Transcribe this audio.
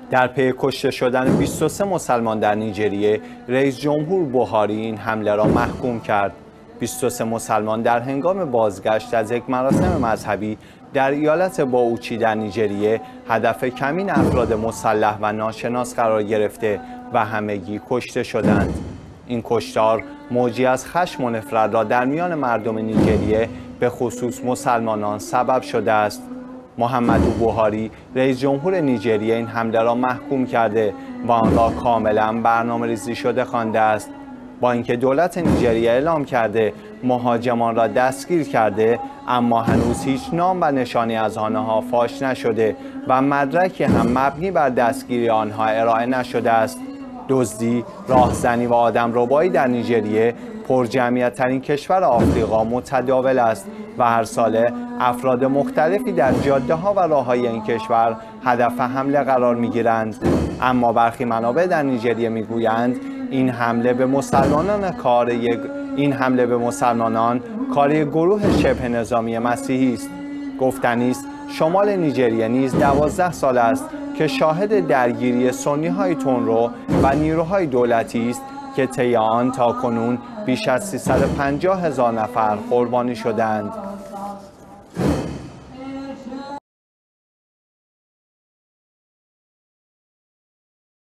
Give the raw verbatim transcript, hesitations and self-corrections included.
در پی کشته شدن بیست و سه مسلمان در نیجریه، رئیس جمهور بوهاری این حمله را محکوم کرد. بیست و سه مسلمان در هنگام بازگشت از یک مراسم مذهبی در ایالت باوچی در نیجریه هدف کمین افراد مسلح و ناشناس قرار گرفته و همگی کشته شدند. این کشتار موجی از خشم و نفرت را در میان مردم نیجریه به خصوص مسلمانان سبب شده است. محمدو بوهاری رئیس جمهور نیجریه این حمله را محکوم کرده و آن را کاملا برنامه‌ریزی شده خوانده است. با اینکه دولت نیجریه اعلام کرده مهاجمان را دستگیر کرده، اما هنوز هیچ نام و نشانی از آنها فاش نشده و مدرکی هم مبنی بر دستگیری آنها ارائه نشده است. دزدی، راهزنی و آدمربایی در نیجریه پرجمعیت ترین کشور آفریقا متداول است و هر ساله افراد مختلفی در جاده ها و راههای این کشور هدف حمله قرار می گیرند. اما برخی منابع در نیجریه می گویند این حمله به مسلمانان کار یک این حمله به مسلمانان کار یک گروه شبه نظامی مسیحی است. گفتنی است شمال نیجریه نیز دوازده سال است که شاهد درگیری سنی های تندرو و نیروهای دولتی است که طی آن تاکنون بیش از سیصد و پنجاه هزار نفر قربانی شدند.